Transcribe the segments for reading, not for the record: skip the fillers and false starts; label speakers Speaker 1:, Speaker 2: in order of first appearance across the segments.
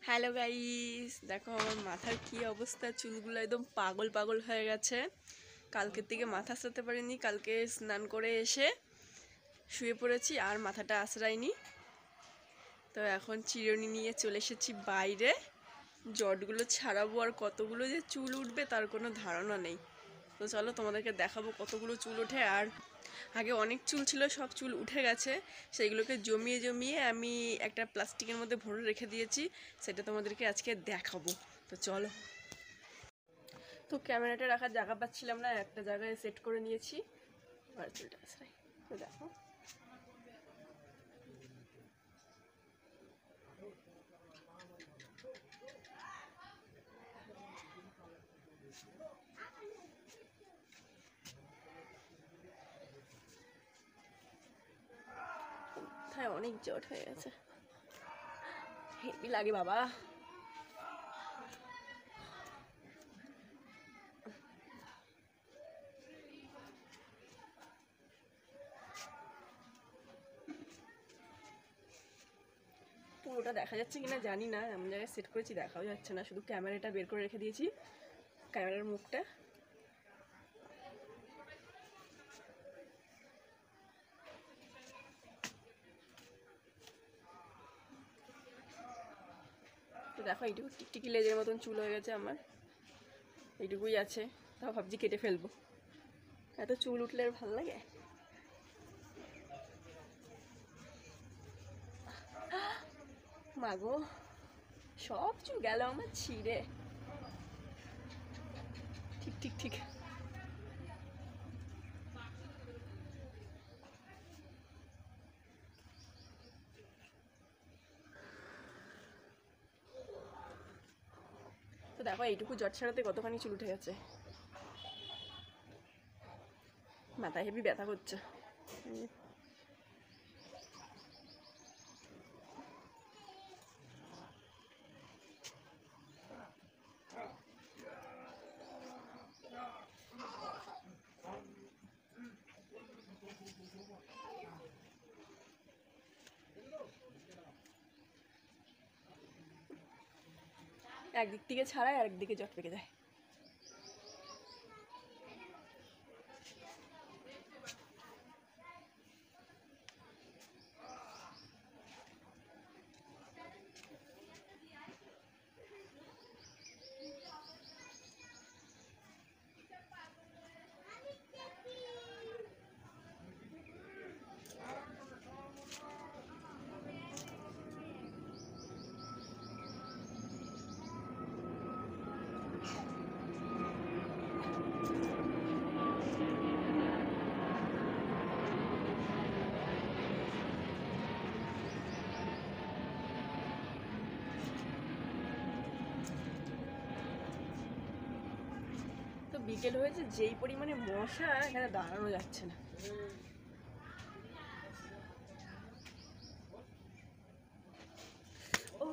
Speaker 1: Hello guys, দেখো আমার মাথার কি অবস্থা। চুলগুলো একদম পাগল পাগল হয়ে গেছে। কালকের থেকে মাথা আঁচড়াতে পারিনি। কালকে স্নান করে এসে শুয়ে পড়েছি আর মাথাটা আঁচড়াইনি। তো এখন চিরুনি নিয়ে চলে এসেছি বাইরে। জটগুলো ছাড়াবো আর কতগুলো যে চুল উঠবে তার কোনো ধারণা নেই। তো চলো তোমাদেরকে দেখাবো কতগুলো চুল ওঠে। আর আগে অনেক চুল ছিল, সব চুল উঠে গেছে। সেইগুলোকে জমিয়ে জমিয়ে আমি একটা প্লাস্টিকের মধ্যে ভরে রেখে দিয়েছি, সেটা তোমাদেরকে আজকে দেখাবো। তো চলো। তো ক্যামেরাটা রাখার জায়গা পাচ্ছিলাম না, একটা জায়গায় সেট করে নিয়েছি। আর চুলটা আসাই তো দেখো। মাথায় অনেক জট হয়ে গেছে, হেভি লাগে বাবা। পুরোটা দেখা যাচ্ছে কিনা জানি না, এমন জায়গায় সেট করেছি দেখাও যাচ্ছে না, শুধু ক্যামেরাটা বের করে রেখে দিয়েছি, ক্যামেরার মুখটা। তো দেখো এইটুকু টিকটিকি লেজের মতন চুল হয়ে গেছে আমার, এইটুকুই আছে। তাও ভাবছি কেটে ফেলবো, এত চুল উঠলে আর ভালো লাগে। মাগো, সব চুল গেল আমার ছিঁড়ে। ঠিক ঠিক ঠিক। তো দেখো এইটুকু জট ছাড়াতে কতখানি চুল উঠে গেছে। মাথায় হেভি ব্যথা করছে। একদিক থেকে ছাড়ায় আর একদিকে জট পেকে যায়। তো বিকেল হয়েছে, যেই পরিমাণে মশা, এখানে দাঁড়ানো যাচ্ছে না। ও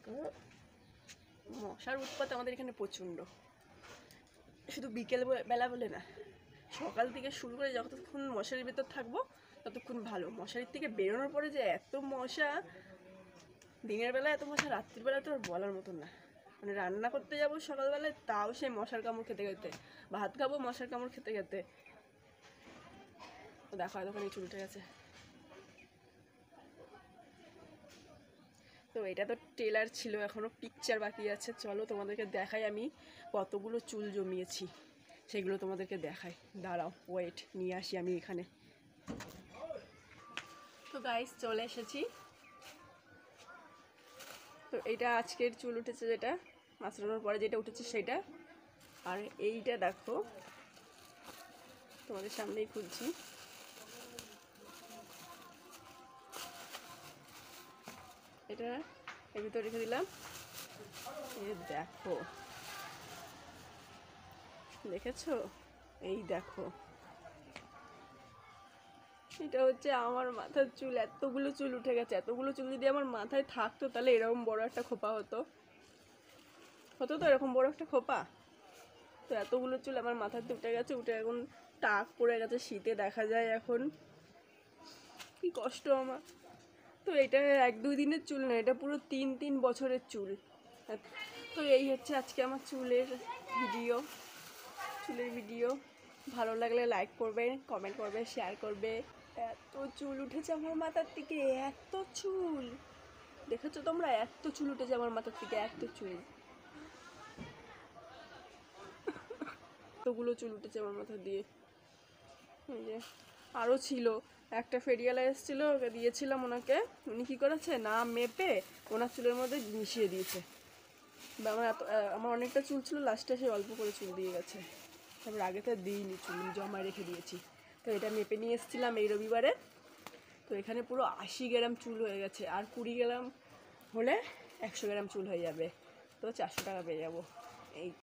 Speaker 1: মশার উৎপাত আমাদের এখানে প্রচণ্ড। শুধু বিকেল বেলা বলে না, সকাল থেকে শুরু করে যতক্ষণ মশারির ভেতর থাকবো ততক্ষণ ভালো। মশারির থেকে বেরোনোর পরে যে এত মশা, দিনের বেলা এত মশা, রাত্রির বেলা তো আর বলার মতন না। মানে রান্না করতে যাবো সকালবেলায়, তাও সেই মশার কামড় খেতে খেতে, ভাত খাবো মশার কামড় খেতে খেতে। তো দেখো এতখানি চুল উঠে গেছে। তো এটা তো টেলার ছিল, এখনও পিকচার বাকি আছে। চলো তোমাদেরকে দেখাই আমি কতগুলো চুল জমিয়েছি, সেগুলো তোমাদেরকে দেখাই। দাঁড়াও, ওয়েট, নিয়ে আসি আমি এখানে। তো গাইস চলে এসেছি। তো এইটা আজকের চুল উঠেছে, যেটা আঁচড়ানোর পরে যেটা উঠেছে সেটা। আর এইটা দেখো, তোমাদের সামনেই খুঁজছি। এটা এর ভিতরে রেখে দিলাম। এই দেখো, দেখেছো? এই দেখো, এটা হচ্ছে আমার মাথার চুল। এতগুলো চুল উঠে গেছে। এতগুলো চুল যদি আমার মাথায় থাকতো তাহলে এরকম বড় একটা খোপা হতো। হতো তো এরকম বড় একটা খোপা। তো এতগুলো চুল আমার মাথাতে উঠে গেছে, উঠে এখন টাক পড়ে গেছে, শীতে দেখা যায় এখন। কি কষ্ট আমার। তো এটা 1-2 দিনের চুল না, এটা পুরো 3 বছরের চুল। তো এই হচ্ছে আজকে আমার চুলের ভিডিও। ভালো লাগলে লাইক করবে, কমেন্ট করবে, শেয়ার করবে। এত চুল উঠেছে আমার মাথার থেকে, এত চুল দেখেছো তোমরা? এত চুল উঠেছে আমার মাথার থেকে, এত চুল, এতগুলো চুল উঠেছে আমার মাথা দিয়ে। এই যে আরও ছিল, একটা ফেরিয়ালা এসেছিল, ওকে দিয়েছিলাম ওনাকে। উনি কী করেছে, না মেপে ওনার চুলের মধ্যে মিশিয়ে দিয়েছে। আমার অনেকটা চুল ছিল, লাস্টে সে অল্প করে চুল দিয়ে গেছে। তারপর আগে তো দিইনি, চুল জমায় রেখে দিয়েছি। তো এটা মেপে নিয়ে এসেছিলাম এই রবিবারে। তো এখানে পুরো 80 গ্রাম চুল হয়ে গেছে, আর 20 গ্রাম হলে 100 গ্রাম চুল হয়ে যাবে। তো 400 টাকা পেয়ে যাবো। এই